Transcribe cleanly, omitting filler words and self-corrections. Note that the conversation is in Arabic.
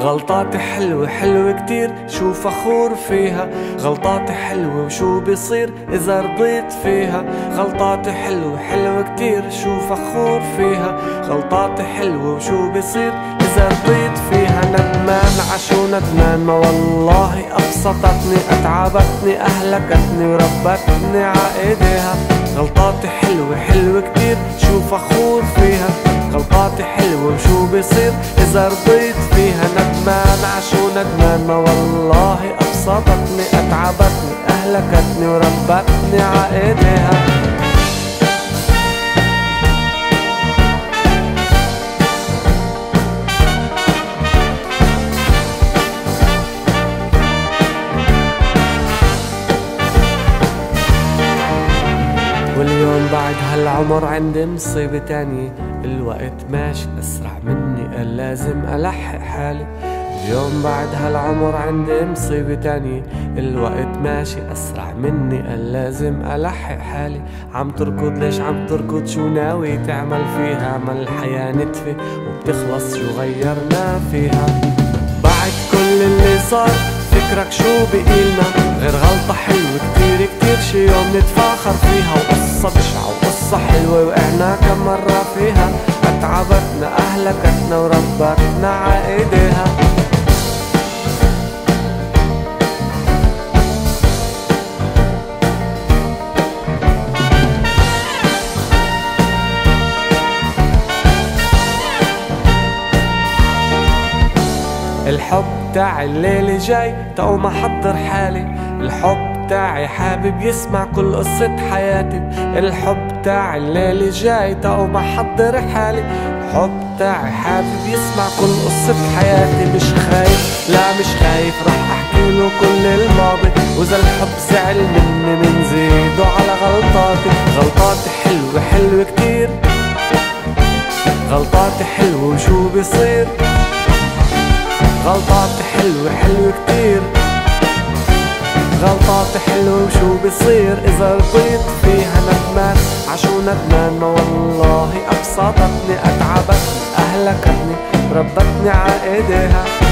غلطاتي حلوة حلوة كتير شو فخور فيها. غلطاتي حلوة وشو بيصير إذا رضيت فيها. غلطاتي حلوة حلوة كتير شو فخور فيها. غلطاتي حلوة وشو بيصير إذا رضيت فيها. ندمان عشو ندمان ما والله أبسطتني أتعبتني أهلكتني وربتني عايديها. غلطاتي حلوة حلوة كتير شو فخور فيها. غلطاتي حلوة وشو بيصير إذا رضيت فيها. ندمان عشو ندمان ما والله أبسطتني أتعبتني أهلكتني وربتني عايديها. واليوم بعد هالعمر عندي مصيبة تانية. الوقت ماشي أسرع مني قال لازم ألحق حالي. اليوم بعد هالعمر عندي مصيبة تانية. الوقت ماشي أسرع مني قال لازم ألحق حالي. عم تركض ليش عم تركض شو ناوي تعمل فيها؟ ما الحياة نتفة وبتخلص شو غيرنا فيها؟ بعد كل اللي صار فكرك شو بقيلنا غير غلطة حلوة كتير كتير شي يوم نتفاخر فيها. وقصة بشعة وقصة حلوة وقعنا كم مرة فيها. أتعبتنا أهلكتنا وربتنا عايديها. الحب تاعي الليلة جاي تقوم أحضر حالي. الحب تاعي حابب يسمع كل قصة حياتي. الحب تاعي الليلة جاي تقوم أحضر حالي. الحب تاعي حابب يسمع كل قصة حياتي. مش خايف لا مش خايف رح أحكي له كل الماضي. وإذا الحب زعل مني منزيده على غلطاتي. غلطاتي حلوة حلوة كتير. غلطاتي حلوة وشو بيصير. غلطاتي حلوة حلوة كتير. غلطاتي حلوة وشو بيصير إذا رضيت فيها. ندمان عشو ندمان ما والله أبسطتني أتعبتني أهلكتني ربتني عايديها.